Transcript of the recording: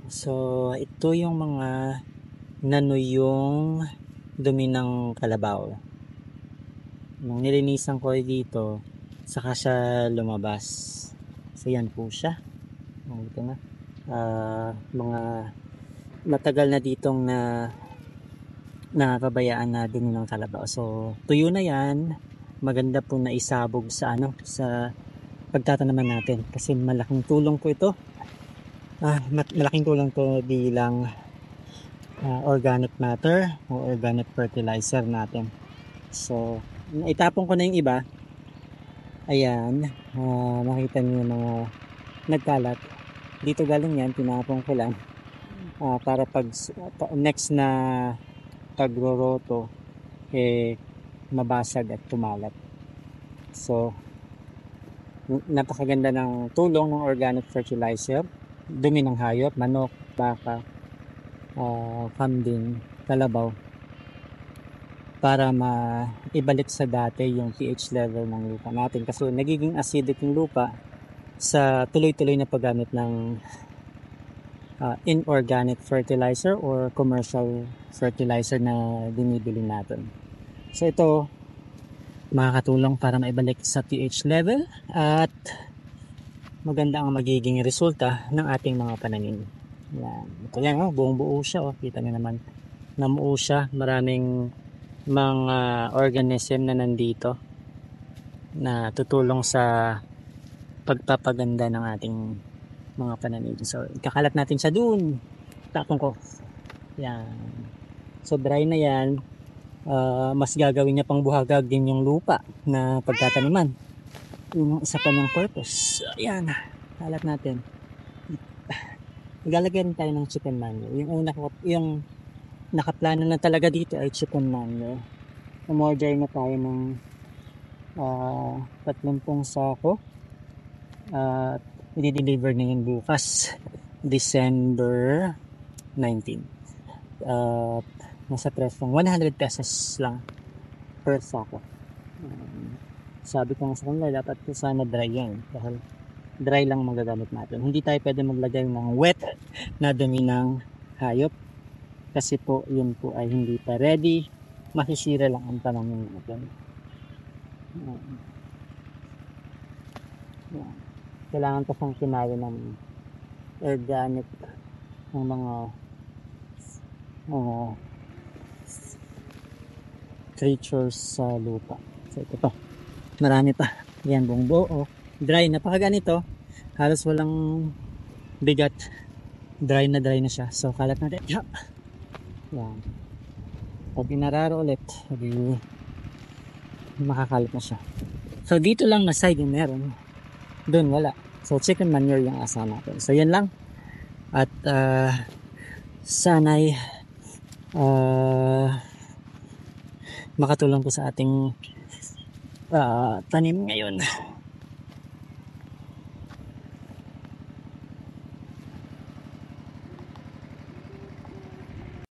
So, ito yung mga nanuyong dumi ng kalabaw. Nung nilinisan ko dito, saka siya lumabas. So, yan po siya. Ito na. Mga matagal na ditong nakabayaan na dumi ng kalabaw. So, tuyo na yan. Maganda po na isabog sa sa pagtatanaman natin. Kasi malaking tulong po ito. Malaking tulong to bilang organic matter o organic fertilizer natin. So, itapon ko na yung iba. Ayan, makita niyo yung mga nagkalat. Dito galing yan, tinapon ko lang para pag next na pagroroto mabasag at tumalat. So, napakaganda ng tulong ng organic fertilizer. Dumi ng hayop, manok, baka, kambing, kalabaw, para maibalik sa dati yung pH level ng lupa natin, kasi nagiging acidic yung lupa sa tuloy-tuloy na paggamit ng inorganic fertilizer or commercial fertilizer na binibili natin. So ito makakatulong para maibalik sa pH level at maganda ang magiging resulta ng ating mga pananim. Yan. Ito yan, buong buo siya. Kita niyo naman, namuo siya. Maraming mga organism na nandito na tutulong sa pagpapaganda ng ating mga pananim. So, ikakalat natin siya dun. Tapon ko. Yan. So, dry na yan. Mas gagawin niya pang buhagag din yung lupa na pagtataniman. Yung isa pa ng purpose. Ayan, kalat natin. Ilalagyan tayo ng chicken manure. Yung nakaplano na talaga dito ay chicken manure. Umorder na tayo ng 30 sako. I-deliver na yun bukas, December 19. Nasa presong 100 pesos lang per sako. Sabi ko nga sa kanila, dapat po sana dry yan. Dahil dry lang magagamit natin. Hindi tayo pwede maglagay ng wet na dumi ng hayop. Kasi po, yun po ay hindi pa ready. Masisira lang ang pananim natin. Kailangan pa siyang kinari ng organic ng mga creatures sa lupa. So ito pa. Marami pa. Yan, buong buo. Dry. Napakaganito. Halos walang bigat. Dry na siya. So, kalat natin. Yan. Pag inararo ulit, makakalat na siya. So, dito lang na side yung meron. Doon, wala. So, chicken manure yung asa natin. So, yan lang. At, sana'y makatulong po sa ating tanim ngayon.